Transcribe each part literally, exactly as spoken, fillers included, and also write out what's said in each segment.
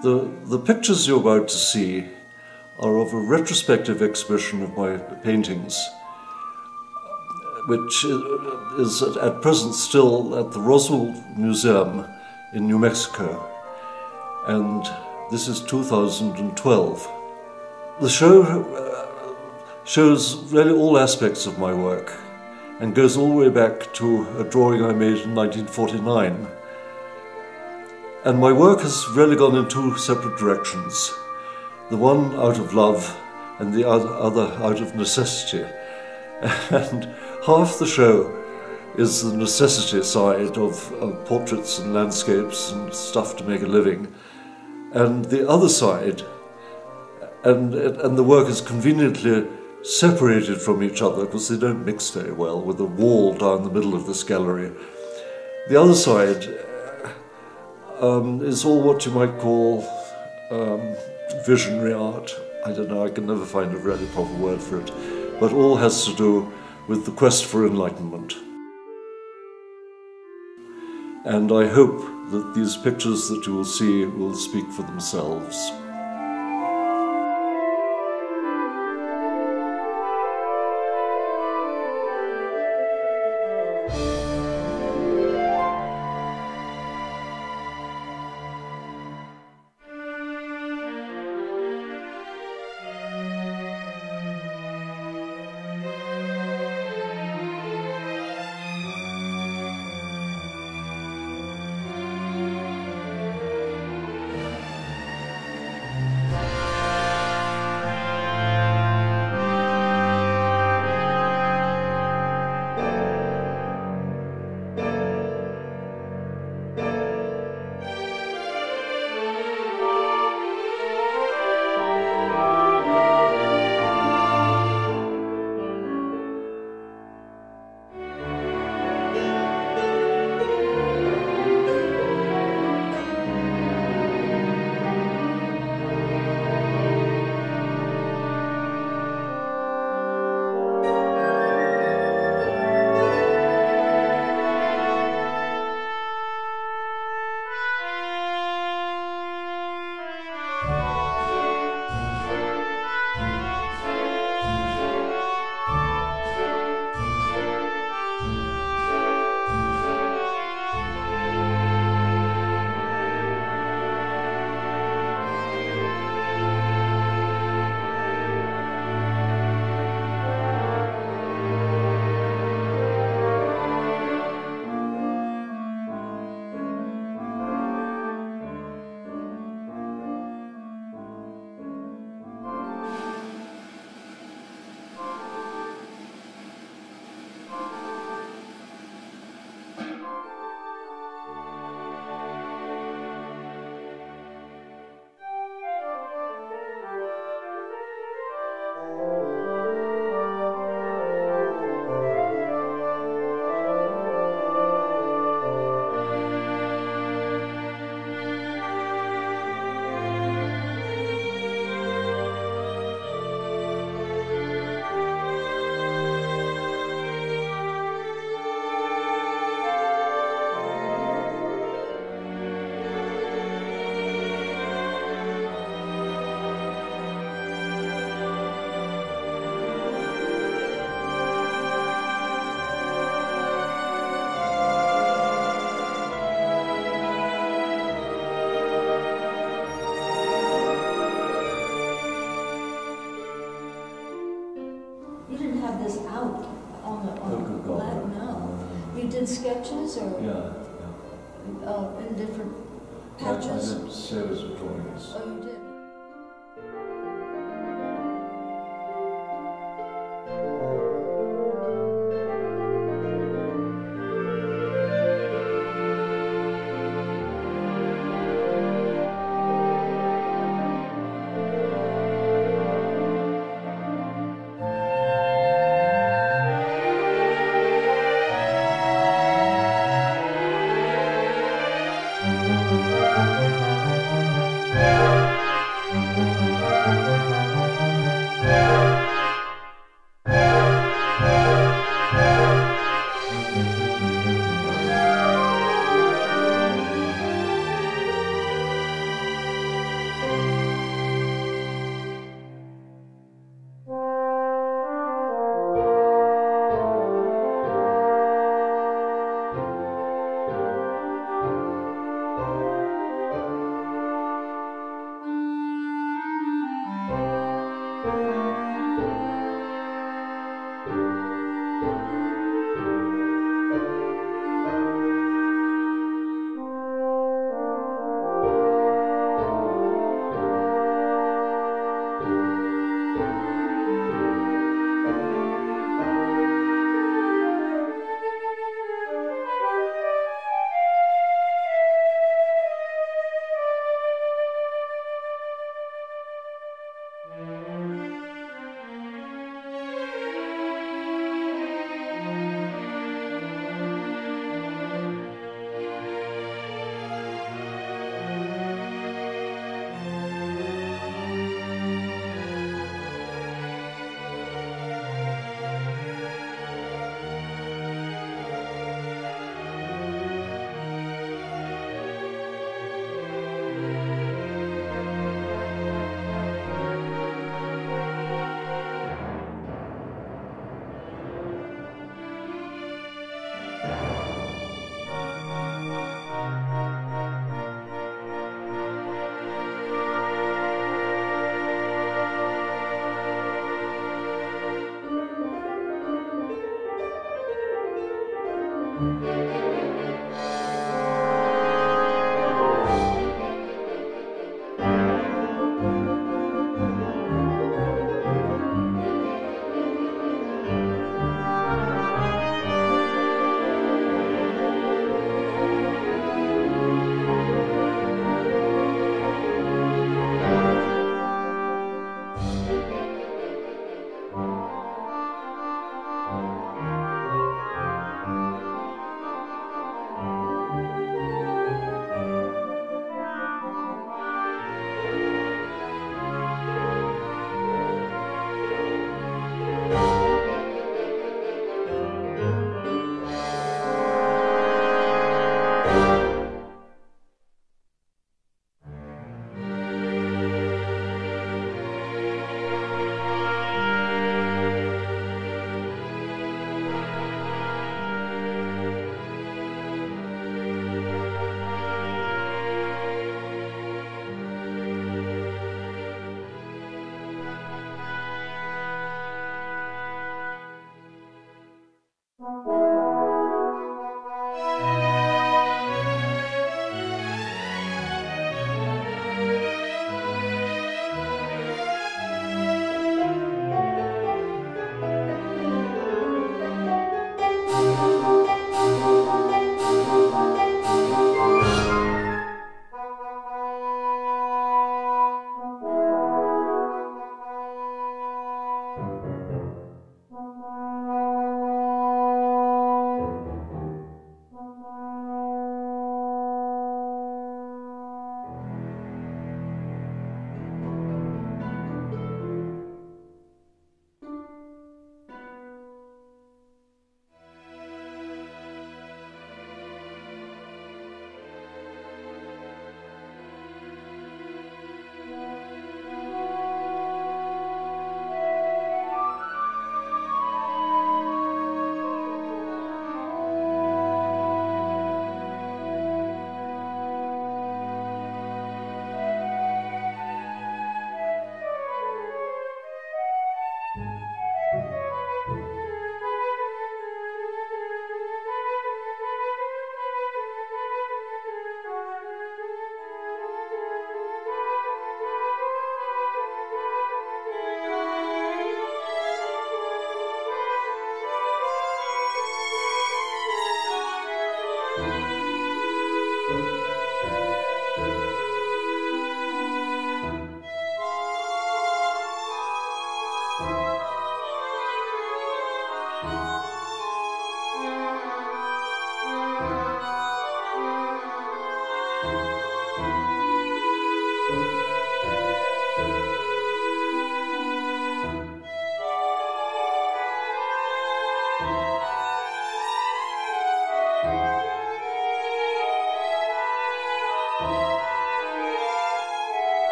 The, the pictures you're about to see are of a retrospective exhibition of my paintings, which is at present still at the Roswell Museum in New Mexico, and this is two thousand twelve. The show uh, shows really all aspects of my work and goes all the way back to a drawing I made in nineteen forty-nine. And my work has really gone in two separate directions, the one out of love and the other out of necessity. And half the show is the necessity side of, of portraits and landscapes and stuff to make a living. And the other side, and, and the work is conveniently separated from each other because they don't mix very well, with a wall down the middle of this gallery. The other side um, is all what you might call um, visionary art. I don't know, I can never find a really proper word for it, but all has to do with the quest for enlightenment. And I hope that these pictures that you will see will speak for themselves. Sketches or yeah, yeah. Uh, in different patches? I did series of drawings. Oh, you did?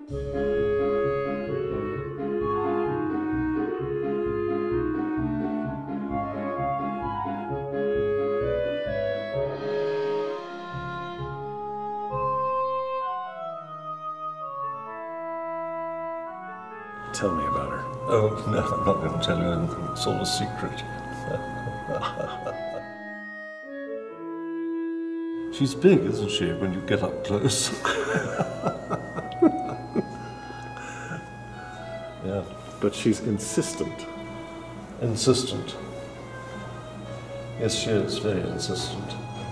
Tell me about her. Oh, no, I'm not going to tell you anything. It's all a secret. She's big, isn't she, when you get up close? Yeah. But she's insistent. Insistent. Yes, she is very insistent.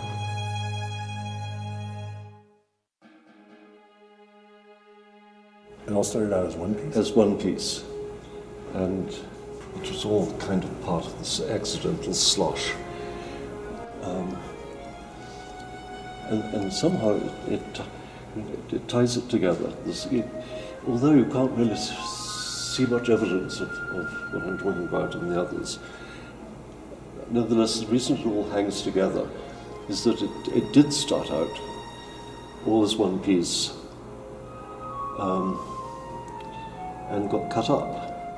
It all started out as one piece? As one piece. And it was all kind of part of this accidental slosh. Um, and, and somehow it, it, it ties it together. This, it, although you can't really s- see much evidence of, of what I'm talking about in the others, nevertheless, the reason it all hangs together is that it, it did start out all as one piece. Um, and got cut up.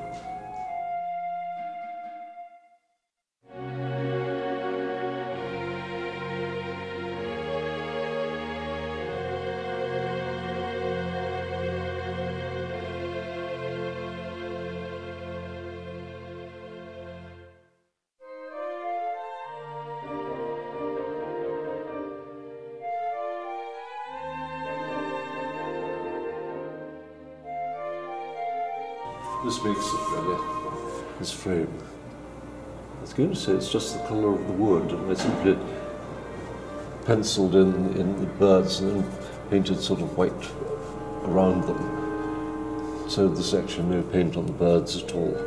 This makes it really, this frame. I was going to say it's just the colour of the wood, and I simply penciled in, in the birds and then painted sort of white around them. So there's actually no paint on the birds at all.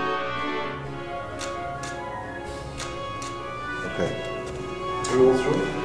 Okay. Are you all through?